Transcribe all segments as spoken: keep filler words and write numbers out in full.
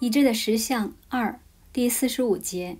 已知的实相二第四十五节。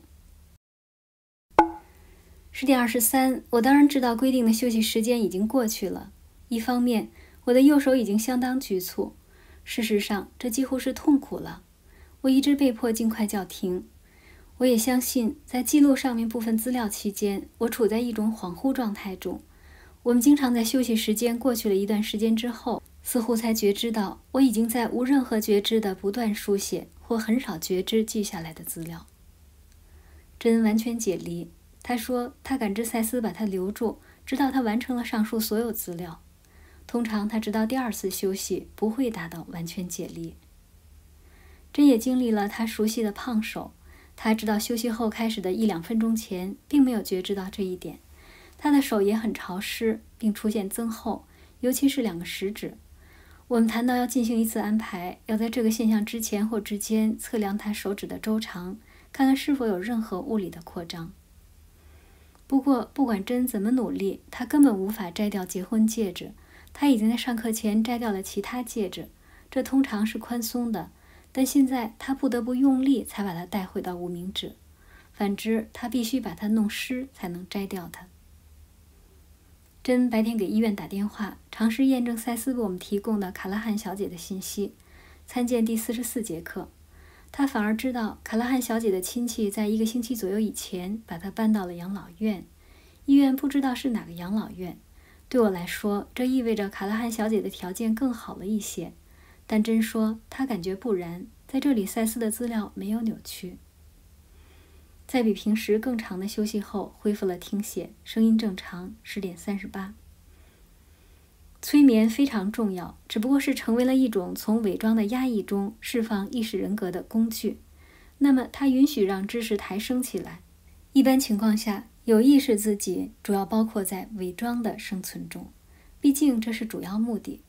十点二十三，我当然知道规定的休息时间已经过去了。一方面，我的右手已经相当局促，事实上，这几乎是痛苦了。我一直被迫尽快叫停。我也相信，在记录上面部分资料期间，我处在一种恍惚状态中。我们经常在休息时间过去了一段时间之后，似乎才觉知到我已经在无任何觉知的不断书写或很少觉知记下来的资料。真完全解离，他说他感知赛斯把他留住，直到他完成了上述所有资料。通常他直到第二次休息不会达到完全解离。真也经历了他熟悉的胖手，他直到休息后开始的一两分钟前并没有觉知到这一点。他的手也很潮湿，并出现增厚，尤其是两个食指。我们谈到要进行一次安排，要在这个现象之前或之间测量他手指的周长，看看是否有任何物理的扩张。不过，不管真怎么努力，他根本无法摘掉结婚戒指。他已经在上课前摘掉了其他戒指，这通常是宽松的，但现在他不得不用力才把它带回到无名指，反之，他必须把它弄湿才能摘掉它。真白天给医院打电话，尝试验证赛斯为我们提供的卡拉汉小姐的信息，参见第四十四节课。他反而知道卡拉汉小姐的亲戚在一个星期左右以前把她搬到了养老院，医院不知道是哪个养老院。对我来说，这意味着卡拉汉小姐的条件更好了一些，但真说她感觉不然，在这里赛斯的资料没有扭曲。在比平时更长的休息后，恢复了听写，声音正常。十点三十八。催眠非常重要，只不过是成为了一种从伪装的压抑中释放意识人格的工具。那么，它允许让知识抬升起来。一般情况下，有意识自己主要包括在伪装的生存中，毕竟这是主要目的。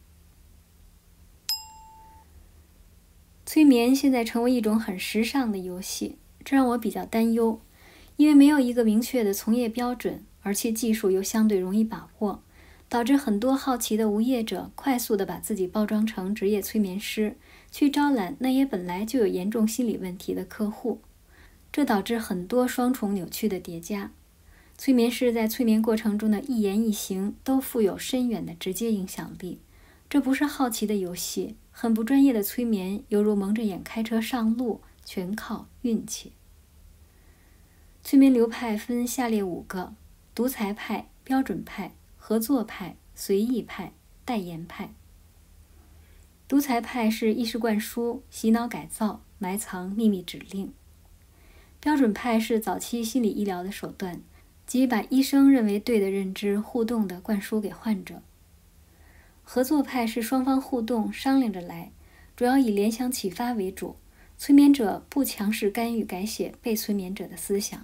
催眠现在成为一种很时尚的游戏，这让我比较担忧，因为没有一个明确的从业标准，而且技术又相对容易把握，导致很多好奇的无业者快速地把自己包装成职业催眠师，去招揽那也本来就有严重心理问题的客户。这导致很多双重扭曲的叠加。催眠师在催眠过程中的一言一行都富有深远的直接影响力。这不是好奇的游戏，很不专业的催眠犹如蒙着眼开车上路，全靠运气。催眠流派分下列五个：独裁派、标准派、合作派、随意派、代言派。独裁派是意识灌输、洗脑改造、埋藏秘密指令。标准派是早期心理医疗的手段，即把医生认为对的认知互动地灌输给患者。合作派是双方互动商量着来，主要以联想启发为主，催眠者不强势干预改写被催眠者的思想。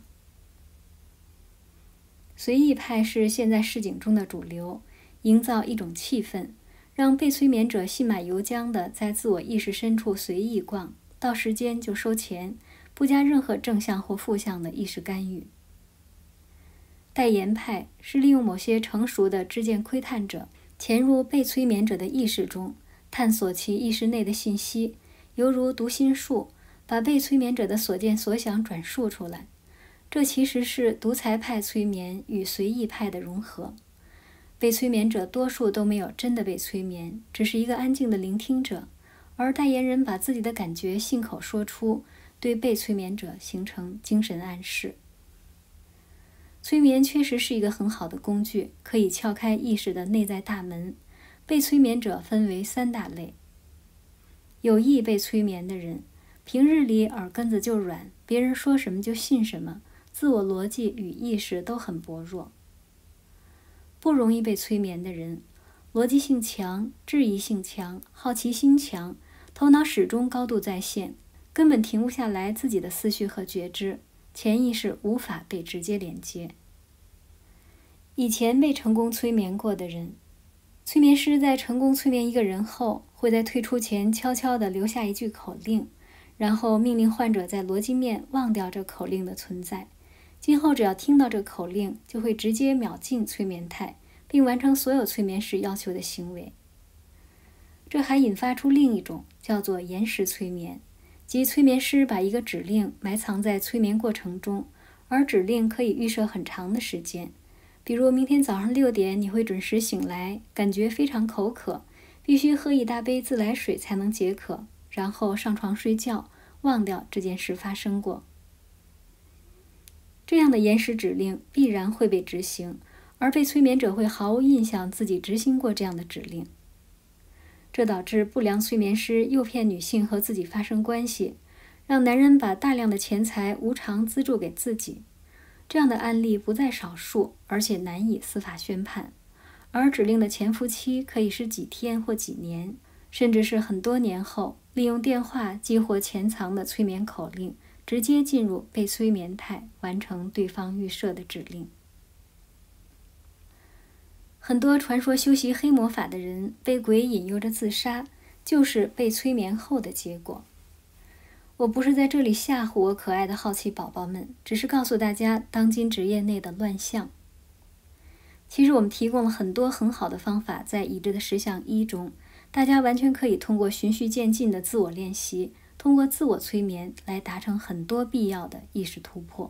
随意派是现在市井中的主流，营造一种气氛，让被催眠者信马由缰地在自我意识深处随意逛，到时间就收钱，不加任何正向或负向的意识干预。代言派是利用某些成熟的知见窥探者潜入被催眠者的意识中，探索其意识内的信息，犹如读心术，把被催眠者的所见所想转述出来。这其实是独裁派催眠与随意派的融合。被催眠者多数都没有真的被催眠，只是一个安静的聆听者，而代言人把自己的感觉信口说出，对被催眠者形成精神暗示。催眠确实是一个很好的工具，可以撬开意识的内在大门。被催眠者分为三大类：有意被催眠的人，平日里耳根子就软，别人说什么就信什么，自我逻辑与意识都很薄弱。不容易被催眠的人，逻辑性强，质疑性强，好奇心强，头脑始终高度在线，根本停不下来自己的思绪和觉知，潜意识无法被直接连接。以前被成功催眠过的人，催眠师在成功催眠一个人后，会在退出前悄悄地留下一句口令，然后命令患者在逻辑面忘掉这口令的存在。今后只要听到这口令，就会直接秒进催眠态，并完成所有催眠师要求的行为。这还引发出另一种叫做延时催眠， 即催眠师把一个指令埋藏在催眠过程中，而指令可以预设很长的时间。比如明天早上六点你会准时醒来，感觉非常口渴，必须喝一大杯自来水才能解渴，然后上床睡觉，忘掉这件事发生过。这样的延时指令必然会被执行，而被催眠者会毫无印象自己执行过这样的指令。这导致不良催眠师诱骗女性和自己发生关系，让男人把大量的钱财无偿资助给自己。这样的案例不在少数，而且难以司法宣判。而指令的潜伏期可以是几天或几年，甚至是很多年后，利用电话激活潜藏的催眠口令，直接进入被催眠态，完成对方预设的指令。很多传说修习黑魔法的人被鬼引诱着自杀，就是被催眠后的结果。我不是在这里吓唬我可爱的好奇宝宝们，只是告诉大家当今职业内的乱象。其实我们提供了很多很好的方法，在已知的十项一中，大家完全可以通过循序渐进的自我练习，通过自我催眠来达成很多必要的意识突破。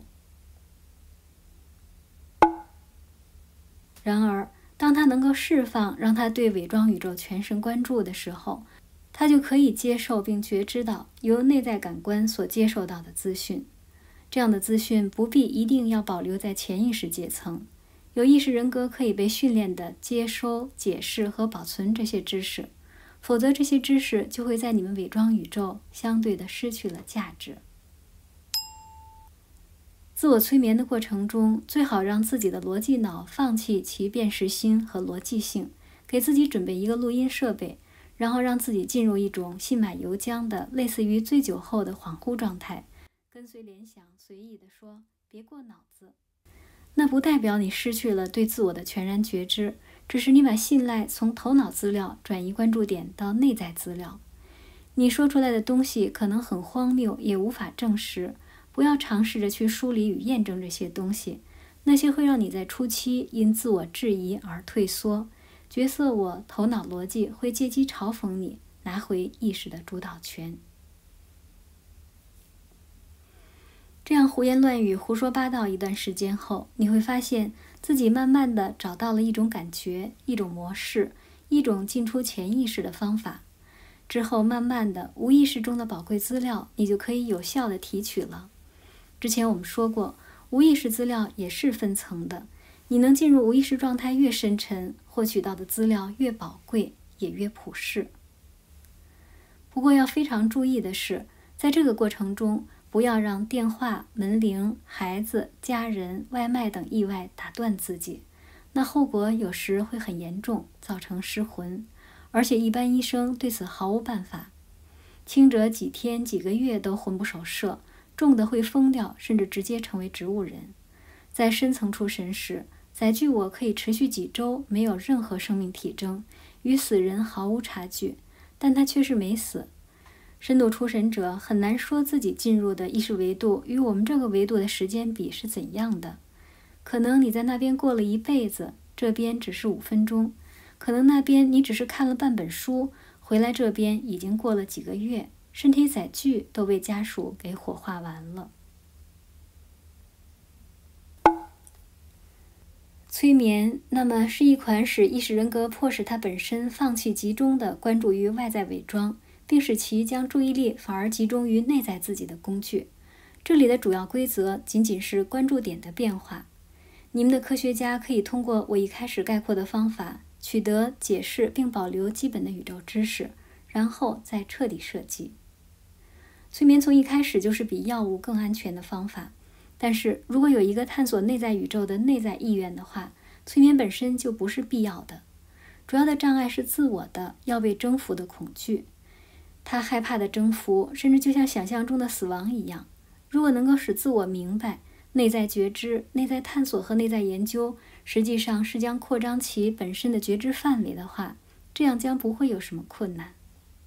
然而，当他能够释放让他对伪装宇宙全神贯注的时候，他就可以接受并觉知到由内在感官所接受到的资讯。这样的资讯不必一定要保留在潜意识阶层，有意识人格可以被训练地接收、解释和保存这些知识，否则这些知识就会在你们伪装宇宙相对地失去了价值。自我催眠的过程中，最好让自己的逻辑脑放弃其辨识心和逻辑性，给自己准备一个录音设备，然后让自己进入一种信马由缰的类似于醉酒后的恍惚状态，跟随联想随意地说，别过脑子。那不代表你失去了对自我的全然觉知，只是你把信赖从头脑资料转移关注点到内在资料。你说出来的东西可能很荒谬，也无法证实，不要尝试着去梳理与验证这些东西，那些会让你在初期因自我质疑而退缩。角色我、头脑逻辑会借机嘲讽你，拿回意识的主导权。这样胡言乱语、胡说八道一段时间后，你会发现自己慢慢地找到了一种感觉、一种模式、一种进出潜意识的方法。之后慢慢的，无意识中的宝贵资料，你就可以有效地提取了。之前我们说过，无意识资料也是分层的，你能进入无意识状态越深沉，获取到的资料越宝贵，也越普世。不过要非常注意的是，在这个过程中，不要让电话、门铃、孩子、家人、外卖等意外打断自己，那后果有时会很严重，造成失魂，而且一般医生对此毫无办法。轻者几天、几个月都魂不守舍，重的会疯掉，甚至直接成为植物人。在深层出神时，载具我可以持续几周，没有任何生命体征，与死人毫无差距，但他却是没死。深度出神者很难说自己进入的意识维度与我们这个维度的时间比是怎样的。可能你在那边过了一辈子，这边只是五分钟；可能那边你只是看了半本书，回来这边已经过了几个月，身体载具都被家属给火化完了。催眠，那么是一款使意识人格迫使它本身放弃集中的关注于外在伪装，并使其将注意力反而集中于内在自己的工具。这里的主要规则仅仅是关注点的变化。你们的科学家可以通过我一开始概括的方法，取得解释并保留基本的宇宙知识，然后再彻底设计。催眠从一开始就是比药物更安全的方法，但是如果有一个探索内在宇宙的内在意愿的话，催眠本身就不是必要的。主要的障碍是自我的要被征服的恐惧。他害怕的征服，甚至就像想象中的死亡一样。如果能够使自我明白，内在觉知、内在探索和内在研究，实际上是将扩张其本身的觉知范围的话，这样将不会有什么困难。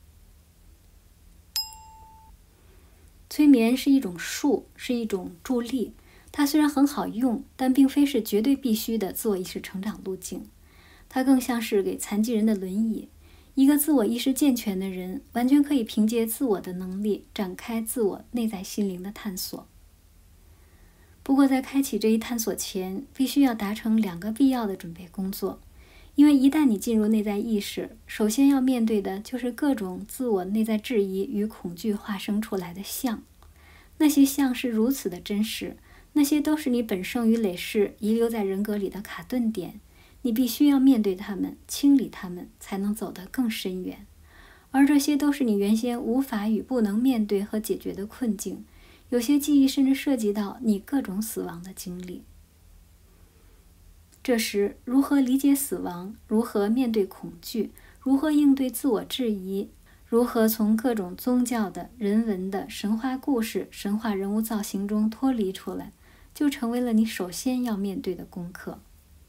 催眠是一种术，是一种助力。它虽然很好用，但并非是绝对必须的自我意识成长路径。它更像是给残疾人的轮椅。 一个自我意识健全的人，完全可以凭借自我的能力展开自我内在心灵的探索。不过在开启这一探索前，必须要达成两个必要的准备工作。因为一旦你进入内在意识，首先要面对的就是各种自我内在质疑与恐惧化生出来的相。那些相是如此的真实，那些都是你本生与累世遗留在人格里的卡顿点，你必须要面对它们，清理它们，才能走得更深远。而这些都是你原先无法与不能面对和解决的困境，有些记忆甚至涉及到你各种死亡的经历。这时，如何理解死亡，如何面对恐惧，如何应对自我质疑，如何从各种宗教的、人文的、神话故事、神话人物造型中脱离出来，就成为了你首先要面对的功课。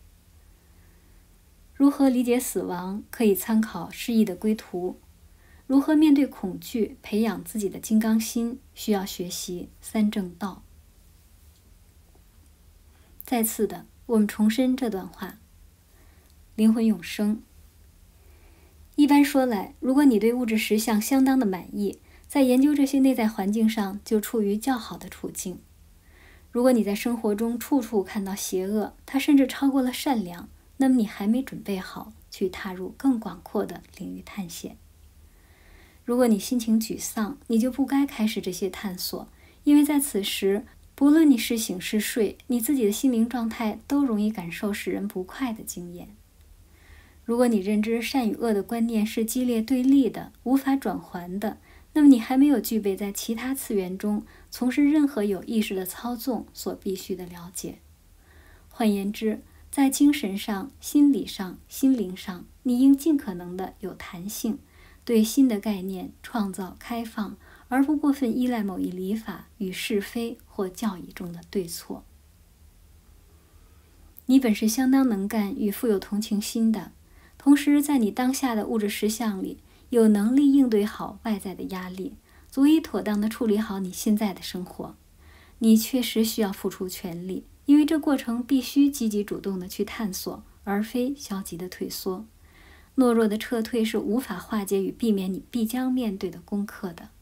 如何理解死亡，可以参考释义的归途。如何面对恐惧，培养自己的金刚心，需要学习三正道。再次的，我们重申这段话：灵魂永生。一般说来，如果你对物质实相相当的满意，在研究这些内在环境上就处于较好的处境。如果你在生活中处处看到邪恶，它甚至超过了善良，那么你还没准备好去踏入更广阔的领域探险。如果你心情沮丧，你就不该开始这些探索，因为在此时，不论你是醒是睡，你自己的心灵状态都容易感受使人不快的经验。如果你认知善与恶的观念是激烈对立的，无法转还的，那么你还没有具备在其他次元中从事任何有意识的操纵所必须的了解。换言之，在精神上、心理上、心灵上，你应尽可能的有弹性，对新的概念创造开放，而不过分依赖某一理法与是非或教义中的对错。你本是相当能干与富有同情心的，同时在你当下的物质实相里，有能力应对好外在的压力，足以妥当地处理好你现在的生活。你确实需要付出全力，因为这过程必须积极主动地去探索，而非消极的退缩。懦弱的撤退是无法化解与避免你必将面对的功课的。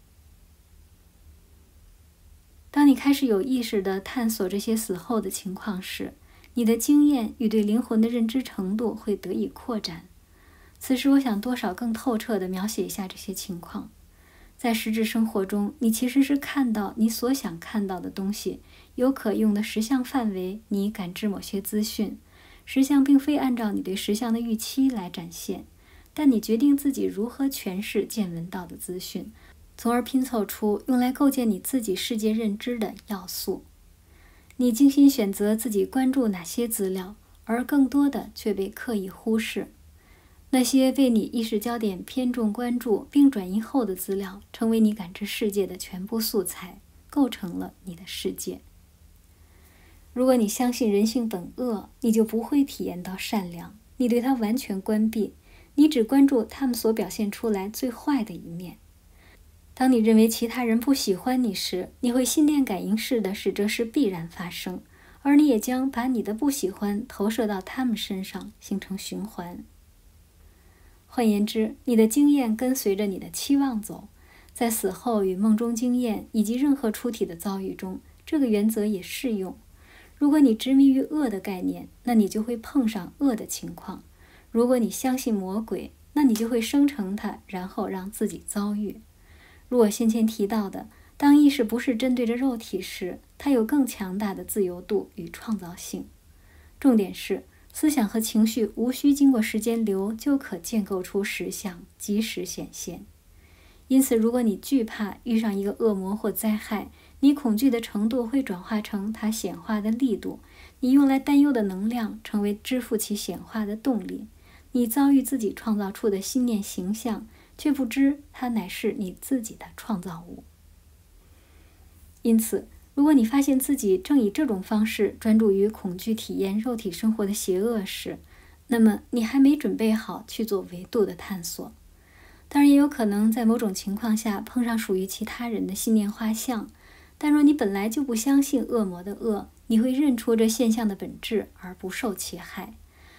当你开始有意识地探索这些死后的情况时，你的经验与对灵魂的认知程度会得以扩展。此时我想多少更透彻地描写一下这些情况。在实质生活中，你其实是看到你所想看到的东西，有可用的实相范围，你感知某些资讯。实相并非按照你对实相的预期来展现，但你决定自己如何诠释见闻到的资讯，从而拼凑出用来构建你自己世界认知的要素。你精心选择自己关注哪些资料，而更多的却被刻意忽视。那些被你意识焦点偏重关注并转移后的资料，成为你感知世界的全部素材，构成了你的世界。如果你相信人性本恶，你就不会体验到善良，你对它完全关闭，你只关注他们所表现出来最坏的一面。当你认为其他人不喜欢你时，你会心电感应式的使这事必然发生，而你也将把你的不喜欢投射到他们身上，形成循环。换言之，你的经验跟随着你的期望走，在死后与梦中经验以及任何出体的遭遇中，这个原则也适用。如果你执迷于恶的概念，那你就会碰上恶的情况；如果你相信魔鬼，那你就会生成它，然后让自己遭遇。如我先前提到的，当意识不是针对着肉体时，它有更强大的自由度与创造性。重点是，思想和情绪无需经过时间流就可建构出实相，即时显现。因此，如果你惧怕遇上一个恶魔或灾害，你恐惧的程度会转化成它显化的力度，你用来担忧的能量成为支付其显化的动力。你遭遇自己创造出的心念形象，却不知它乃是你自己的创造物。因此，如果你发现自己正以这种方式专注于恐惧体验肉体生活的邪恶时，那么你还没准备好去做维度的探索。当然也有可能在某种情况下碰上属于其他人的信念画像，但若你本来就不相信恶魔的恶，你会认出这现象的本质而不受其害。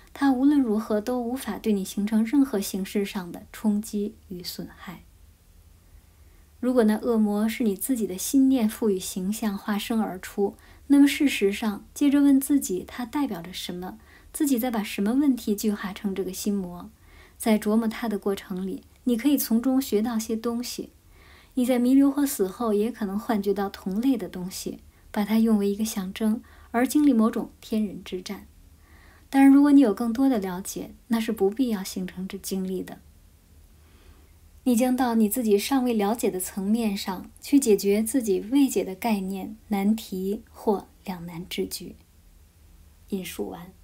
它无论如何都无法对你形成任何形式上的冲击与损害。如果那恶魔是你自己的心念赋予形象化身而出，那么事实上，接着问自己它代表着什么，自己再把什么问题具化成这个心魔，在琢磨它的过程里，你可以从中学到些东西。你在弥留或死后也可能幻觉到同类的东西，把它用为一个象征，而经历某种天人之战。当然，如果你有更多的了解，那是不必要形成这经历的。你将到你自己尚未了解的层面上去解决自己未解的概念、难题或两难之局。引述完。